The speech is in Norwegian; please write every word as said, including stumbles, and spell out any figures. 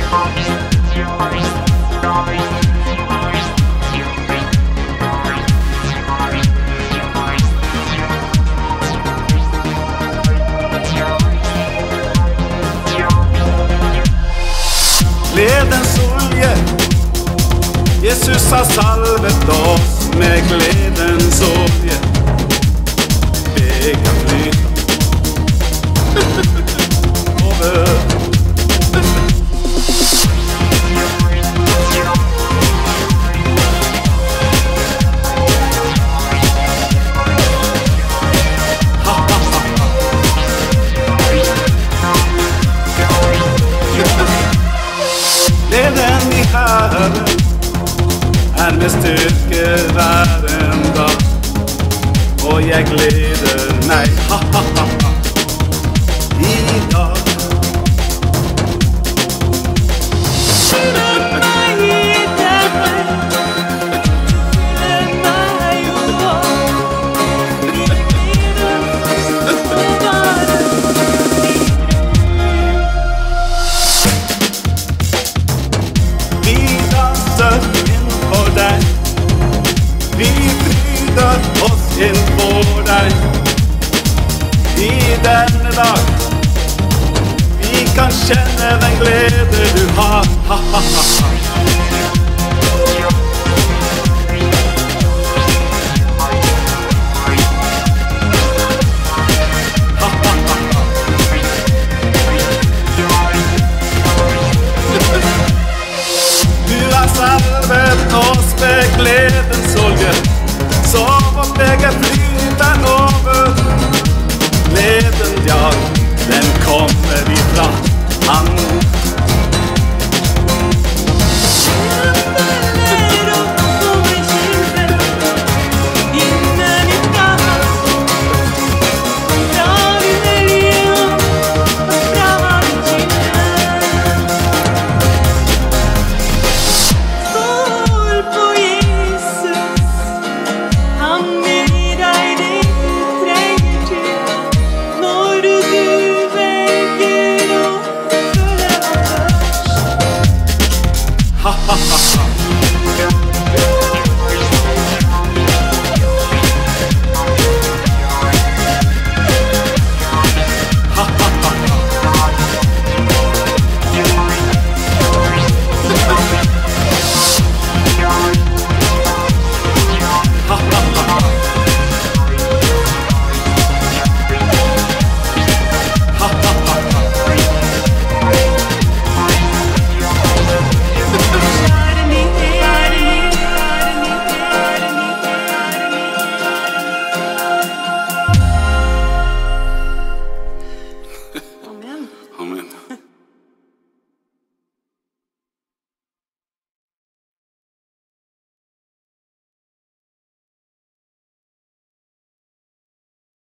Gledens olje, Jesus har salvet oss med gledens olje. Det kan flyta over. Gleden i Herren er med styrke hver en dag, og jeg gleder meg, ha-ha-ha, i dag. Innenfor deg, vi fryder oss innenfor deg. I denne dag, vi kan kjenne den glede du har, ha, ha, ha, ha.